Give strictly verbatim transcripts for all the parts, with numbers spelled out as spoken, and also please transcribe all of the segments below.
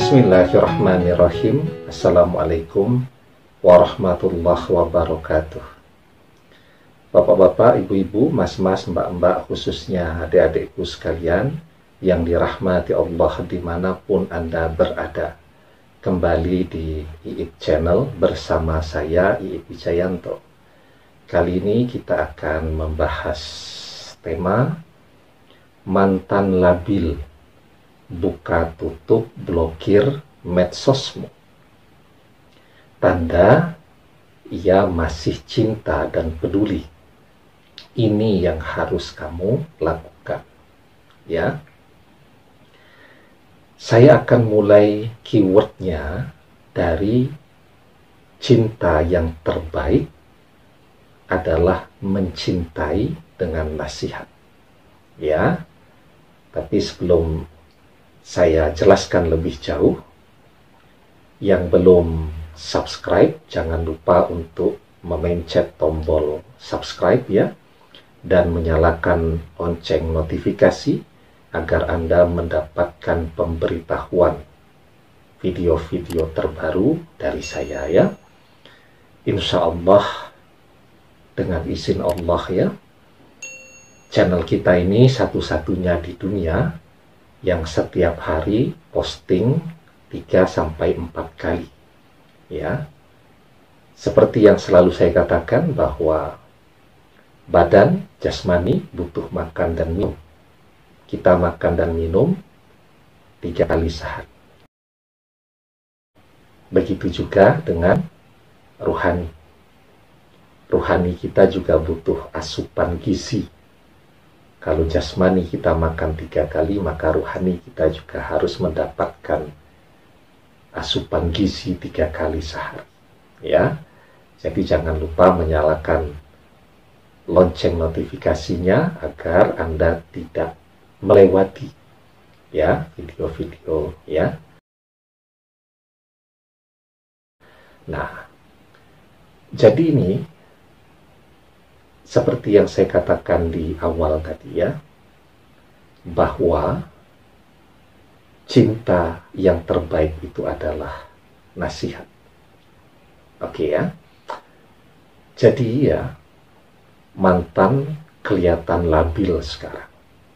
Bismillahirrahmanirrahim. Assalamualaikum warahmatullahi wabarakatuh. Bapak-bapak, ibu-ibu, mas-mas, mbak-mbak, khususnya adik-adikku sekalian yang dirahmati Allah dimanapun Anda berada. Kembali di I I P Channel bersama saya, I I P Wijayanto. Kali ini kita akan membahas tema mantan labil, buka tutup blokir medsosmu. Tanda ia masih cinta dan peduli. Ini yang harus kamu lakukan. Ya. Saya akan mulai keywordnya dari cinta yang terbaik adalah mencintai dengan nasihat. Ya. Tapi sebelum saya jelaskan lebih jauh, yang belum subscribe jangan lupa untuk memencet tombol subscribe ya, dan menyalakan lonceng notifikasi agar Anda mendapatkan pemberitahuan video-video terbaru dari saya ya. Insya Allah, dengan izin Allah ya, channel kita ini satu-satunya di dunia yang setiap hari posting tiga sampai empat kali. Ya. Seperti yang selalu saya katakan bahwa badan jasmani butuh makan dan minum. Kita makan dan minum tiga kali sehari. Begitu juga dengan ruhani. Ruhani kita juga butuh asupan gizi. Kalau jasmani kita makan tiga kali, maka ruhani kita juga harus mendapatkan asupan gizi tiga kali sehari. Ya, jadi jangan lupa menyalakan lonceng notifikasinya agar Anda tidak melewati ya video-video ya. Nah, jadi ini seperti yang saya katakan di awal tadi ya, bahwa cinta yang terbaik itu adalah nasihat. Oke ya. Jadi ya, mantan kelihatan labil sekarang.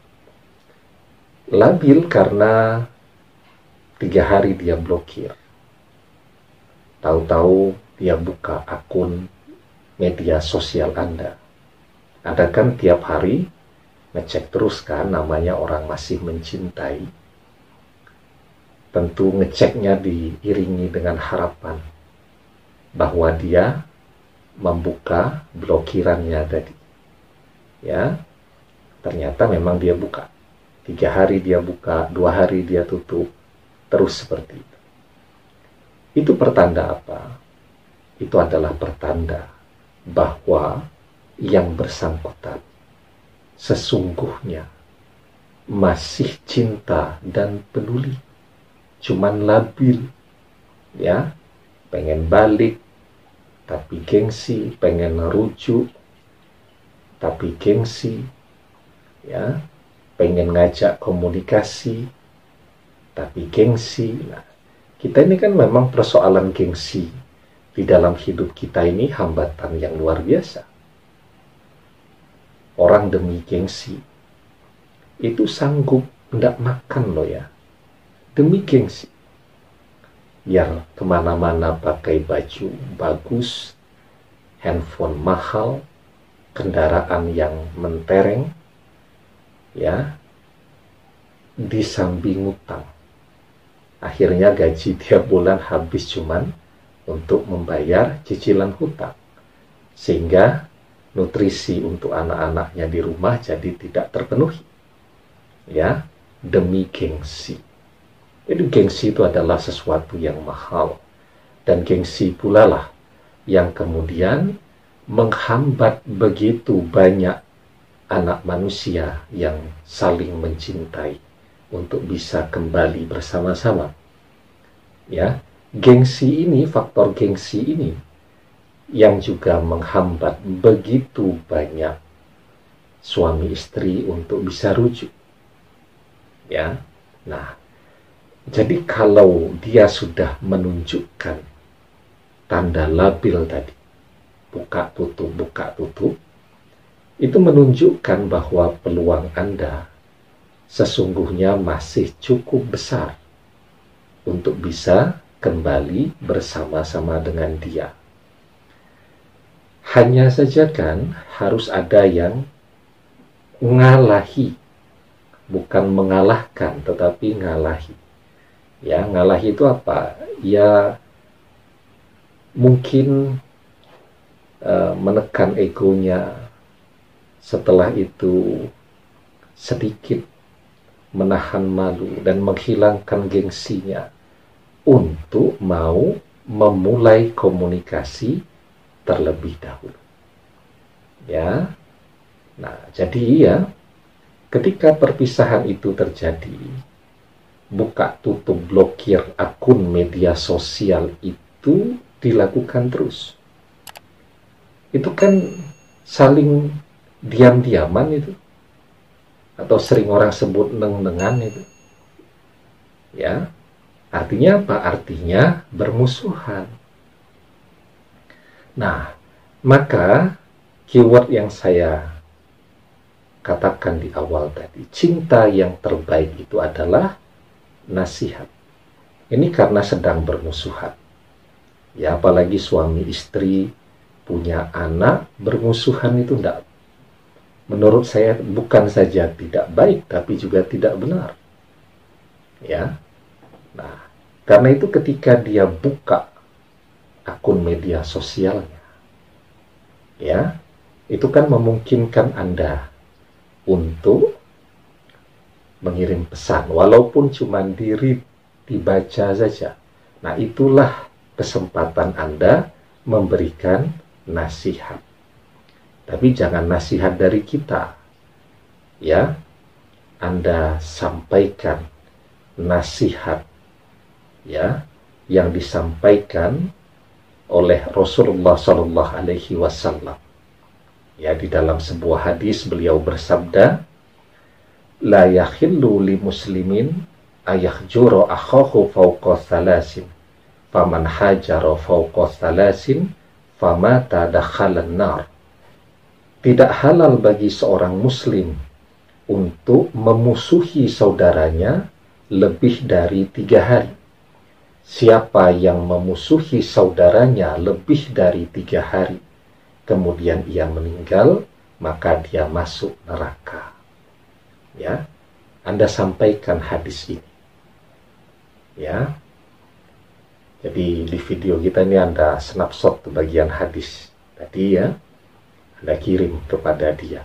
Labil karena tiga hari dia blokir. Tahu-tahu dia buka akun media sosial Anda. Anda kan tiap hari ngecek terus kan, namanya orang masih mencintai. Tentu ngeceknya diiringi dengan harapan bahwa dia membuka blokirannya tadi. Ya, ternyata memang dia buka. Tiga hari dia buka, dua hari dia tutup, terus seperti itu. Itu pertanda apa? Itu adalah pertanda bahwa yang bersangkutan sesungguhnya masih cinta dan peduli, cuman labil ya, pengen balik tapi gengsi, pengen rujuk tapi gengsi ya, pengen ngajak komunikasi tapi gengsi. Nah, kita ini kan memang persoalan gengsi di dalam hidup kita ini hambatan yang luar biasa. Orang demi gengsi itu sanggup tidak makan loh ya, demi gengsi. Biar kemana-mana pakai baju bagus, handphone mahal, kendaraan yang mentereng, ya, disambi ngutang. Akhirnya gaji tiap bulan habis cuman untuk membayar cicilan hutang. Sehingga nutrisi untuk anak-anaknya di rumah jadi tidak terpenuhi. Ya, demi gengsi. Jadi gengsi itu adalah sesuatu yang mahal. Dan gengsi pula lah yang kemudian menghambat begitu banyak anak manusia yang saling mencintai untuk bisa kembali bersama-sama. Ya, gengsi ini, faktor gengsi ini yang juga menghambat begitu banyak suami istri untuk bisa rujuk. Ya. Nah, Jadi kalau dia sudah menunjukkan tanda labil tadi, buka tutup, buka tutup, itu menunjukkan bahwa peluang Anda sesungguhnya masih cukup besar untuk bisa kembali bersama-sama dengan dia. Hanya saja kan harus ada yang ngalahi, bukan mengalahkan, tetapi ngalahi. Ya, ngalahi itu apa? Ya, mungkin uh, menekan egonya, setelah itu sedikit menahan malu dan menghilangkan gengsinya untuk mau memulai komunikasi terlebih dahulu. Ya, nah jadi ya, ketika perpisahan itu terjadi, buka tutup blokir akun media sosial itu dilakukan terus. Itu kan saling diam-diaman itu, atau sering orang sebut neng-nengan itu. Ya, artinya apa? Artinya bermusuhan. Nah, maka keyword yang saya katakan di awal tadi, cinta yang terbaik itu adalah nasihat. Ini karena sedang bermusuhan. Ya, apalagi suami istri punya anak, bermusuhan itu tidak, menurut saya bukan saja tidak baik, tapi juga tidak benar. Ya. Nah, karena itu ketika dia buka akun media sosialnya, ya, itu kan memungkinkan Anda untuk mengirim pesan, walaupun cuma diri dibaca saja. Nah, itulah kesempatan Anda memberikan nasihat. Tapi jangan nasihat dari kita. Ya, Anda sampaikan nasihat, ya, yang disampaikan oleh Rasulullah Shallallahu Alaihi Wasallam. Ya, di dalam sebuah hadis beliau bersabda, la yakhillu li muslimin ayakhjura akhahu fawqa thalasin faman hajara fawqa thalasin famata dakhalan nar. Tidak halal bagi seorang muslim untuk memusuhi saudaranya lebih dari tiga hari. Siapa yang memusuhi saudaranya lebih dari tiga hari, kemudian ia meninggal, maka dia masuk neraka. Ya, Anda sampaikan hadis ini. Ya, jadi di video kita ini Anda snapshot bagian hadis tadi ya, Anda kirim kepada dia.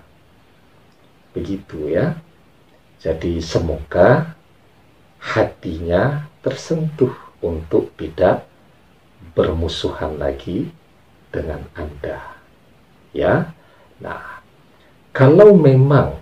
Begitu ya. Jadi semoga hatinya tersentuh untuk tidak bermusuhan lagi dengan Anda. Ya. Nah, kalau memang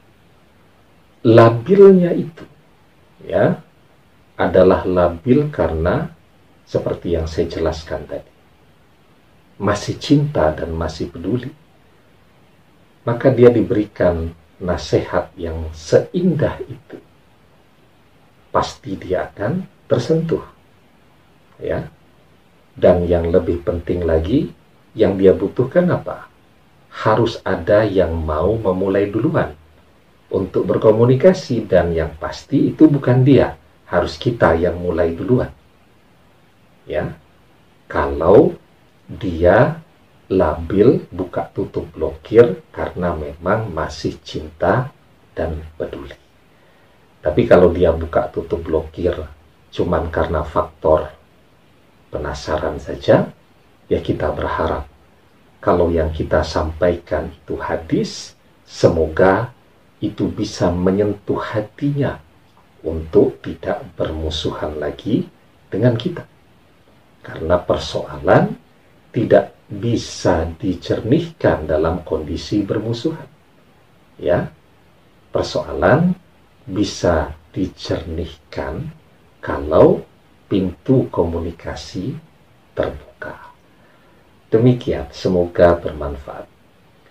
labilnya itu ya adalah labil karena seperti yang saya jelaskan tadi, masih cinta dan masih peduli, maka dia diberikan nasihat yang seindah itu, pasti dia akan tersentuh ya. Dan yang lebih penting lagi, yang dia butuhkan apa? Harus ada yang mau memulai duluan untuk berkomunikasi, dan yang pasti itu bukan dia, harus kita yang mulai duluan. Ya, kalau dia labil, buka tutup blokir karena memang masih cinta dan peduli. Tapi kalau dia buka tutup blokir cuman karena faktor penasaran saja, ya kita berharap kalau yang kita sampaikan itu hadis, semoga itu bisa menyentuh hatinya untuk tidak bermusuhan lagi dengan kita. Karena persoalan tidak bisa dicernihkan dalam kondisi bermusuhan. Ya, persoalan bisa dicernihkan kalau pintu komunikasi terbuka. Demikian, semoga bermanfaat.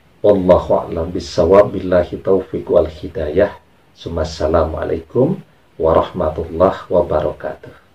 Wallahu a'lam bissawab, billahi taufiq wal hidayah. Assalamualaikum warahmatullahi wabarakatuh.